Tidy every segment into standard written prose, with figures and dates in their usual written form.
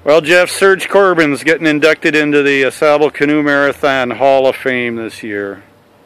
Well, Jeff, Serge Corbin's getting inducted into the AuSable Canoe Marathon Hall of Fame this year.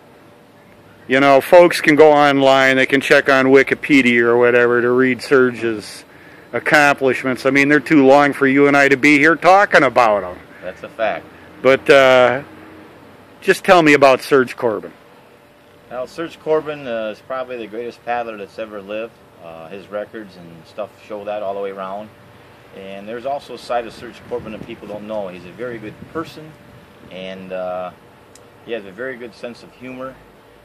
You know, folks can go online, they can check on Wikipedia or whatever to read Serge's accomplishments. I mean, they're too long for you and I to be here talking about them. That's a fact. But just tell me about Serge Corbin. Well, Serge Corbin is probably the greatest paddler that's ever lived. His records and stuff show that all the way around. And there's also a side of Serge Corbin that people don't know. He's a very good person, and he has a very good sense of humor.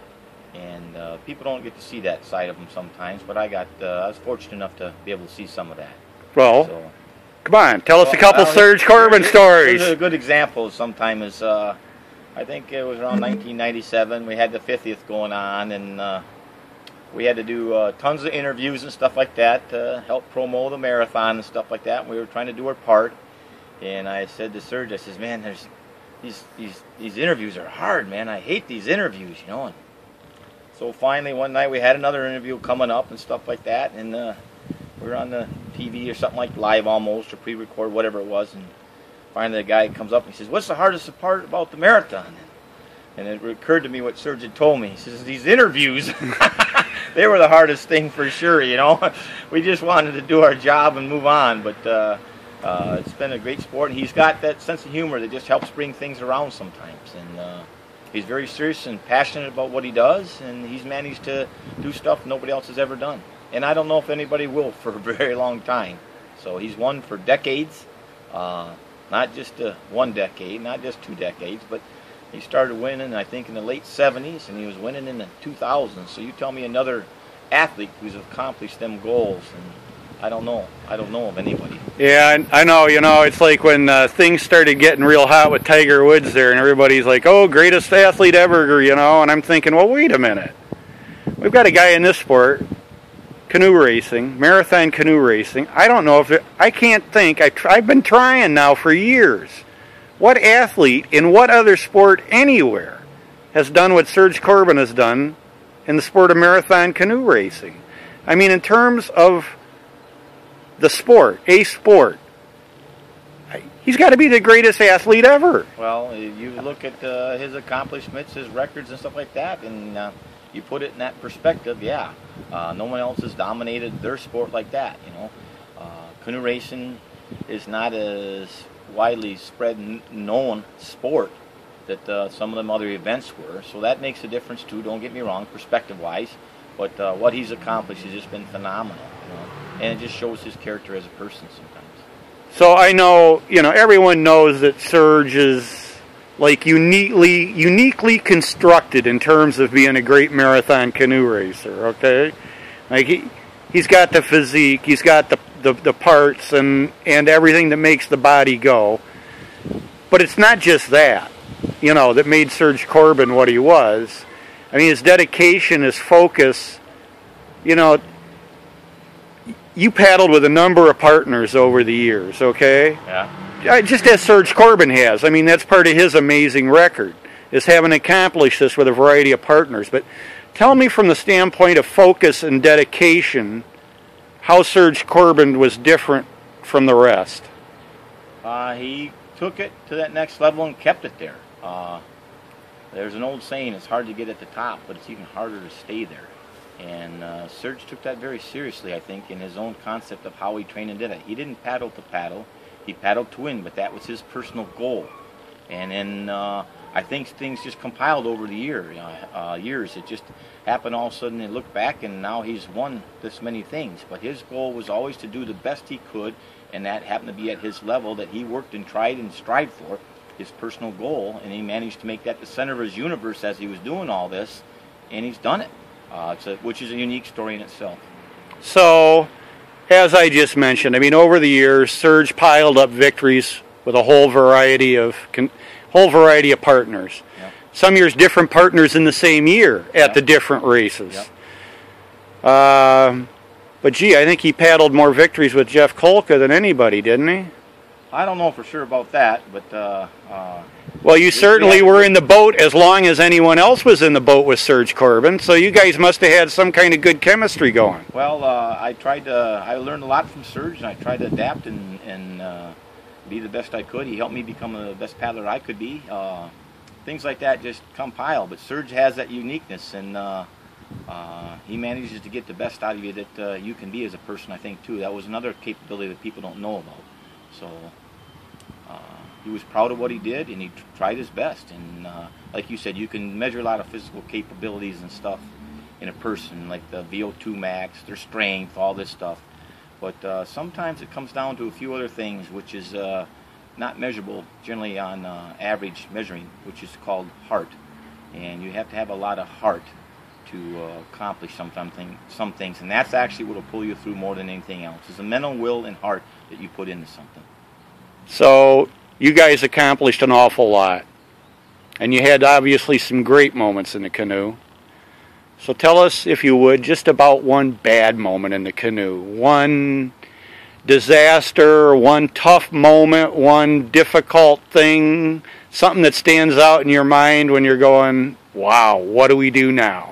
And people don't get to see that side of him sometimes, but I was fortunate enough to be able to see some of that. Well, so, come on, tell us a couple Serge Corbin stories. A good example sometime is, I think it was around 1997, we had the 50th going on, and we had to do tons of interviews and stuff like that to help promote the marathon and stuff like that. We were trying to do our part, and I said to Serge, I says, man, there's these interviews are hard, man. I hate these interviews, you know. And so finally one night we had another interview coming up and stuff like that, and we were on the TV or something like live almost, or pre-record, whatever it was, and finally the guy comes up and he says, what's the hardest part about the marathon? And it occurred to me what Serge had told me. He says, these interviews, they were the hardest thing for sure, you know. We just wanted to do our job and move on, but it's been a great sport, and he's got that sense of humor that just helps bring things around sometimes. And he's very serious and passionate about what he does, and he's managed to do stuff nobody else has ever done. And I don't know if anybody will for a very long time. So he's won for decades, not just one decade, not just 2 decades, but he started winning, I think, in the late 70s, and he was winning in the 2000s. So you tell me another athlete who's accomplished them goals, and I don't know of anybody. Yeah, I know, you know, it's like when things started getting real hot with Tiger Woods there, and everybody's like, oh, greatest athlete ever, you know, and I'm thinking, well, wait a minute. We've got a guy in this sport, canoe racing, marathon canoe racing. I don't know if I can't think. I've been trying now for years. What athlete in what other sport anywhere has done what Serge Corbin has done in the sport of marathon canoe racing? I mean, in terms of the sport, a sport, he's got to be the greatest athlete ever. Well, you look at his accomplishments, his records and stuff like that, and you put it in that perspective, yeah. No one else has dominated their sport like that, you know. Canoe racing is not as widely spread known sport that some of them other events were, so that makes a difference too. Don't get me wrong, perspective wise, but what he's accomplished has just been phenomenal, you know, and it just shows his character as a person sometimes. So I know, you know, everyone knows that Serge is like uniquely constructed in terms of being a great marathon canoe racer, okay? Like he's got the physique, he's got the parts and everything that makes the body go. But it's not just that, you know, that made Serge Corbin what he was. I mean, his dedication, his focus, you know, you paddled with a number of partners over the years, okay? Yeah. Just as Serge Corbin has. I mean, that's part of his amazing record, is having accomplished this with a variety of partners. But tell me from the standpoint of focus and dedication, how Serge Corbin was different from the rest. He took it to that next level and kept it there. There's an old saying, it's hard to get at the top, but it's even harder to stay there. And Serge took that very seriously, I think, in his own concept of how he trained and did it. He didn't paddle to paddle, he paddled to win, but that was his personal goal. And then I think things just compiled over the years. It just happened all of a sudden, and look back, and now he's won this many things. But his goal was always to do the best he could, and that happened to be at his level that he worked and tried and strived for, his personal goal, and he managed to make that the center of his universe as he was doing all this, and he's done it, which is a unique story in itself. So, as I just mentioned, I mean, over the years, Serge piled up victories with a whole variety of partners. Yep. Some years, different partners in the same year at the different races. Yep. But gee, I think he paddled more victories with Jeff Kolka than anybody, didn't he? I don't know for sure about that, but well, you certainly were in the boat as long as anyone else was in the boat with Serge Corbin, so you guys must have had some kind of good chemistry going. Well, I learned a lot from Serge, and I tried to adapt and be the best I could. He helped me become the best paddler I could be. Things like that just compile. But Serge has that uniqueness, and he manages to get the best out of you that you can be as a person, I think, too. That was another capability that people don't know about. So he was proud of what he did, and he tried his best. And like you said, you can measure a lot of physical capabilities and stuff in a person, like the VO2 max, their strength, all this stuff. But sometimes it comes down to a few other things, which is not measurable generally on average measuring, which is called heart. And you have to have a lot of heart to accomplish some things, and that's actually what will pull you through more than anything else. It's the mental will and heart that you put into something. So you guys accomplished an awful lot, and you had obviously some great moments in the canoe. So tell us, if you would, just about one bad moment in the canoe, one disaster, one tough moment, one difficult thing, something that stands out in your mind when you're going, wow, what do we do now?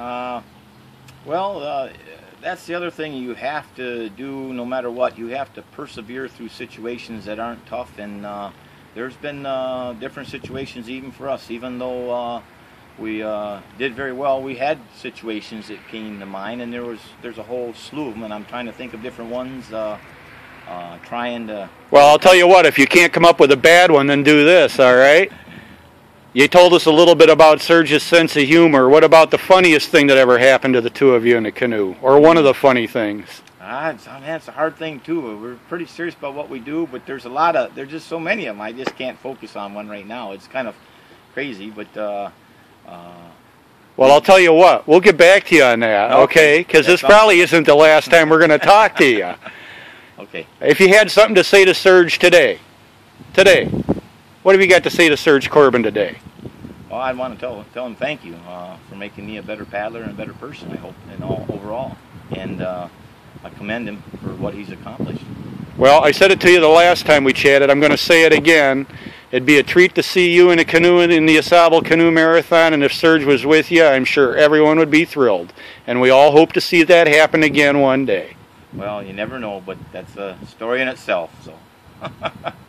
That's the other thing you have to do no matter what. You have to persevere through situations that aren't tough, and there's been different situations even for us. Even though we did very well, we had situations that came to mind, and there's a whole slew of them, and I'm trying to think of different ones, trying to... Well, I'll tell you what, if you can't come up with a bad one, then do this, all right? You told us a little bit about Serge's sense of humor. What about the funniest thing that ever happened to the two of you in the canoe? Or one of the funny things? It's a hard thing, too. We're pretty serious about what we do, but there's just so many of them. I just can't focus on one right now. It's kind of crazy, but... well, I'll tell you what. We'll get back to you on that, okay? Because this probably isn't the last time we're going to talk to you. Okay. If you had something to say to Serge today, what have you got to say to Serge Corbin today? Well, I want to tell him thank you for making me a better paddler and a better person, I hope, overall. And I commend him for what he's accomplished. Well, I said it to you the last time we chatted. I'm going to say it again. It'd be a treat to see you in a canoe in the AuSable Canoe Marathon, and if Serge was with you, I'm sure everyone would be thrilled. And we all hope to see that happen again one day. Well, you never know, but that's a story in itself, so...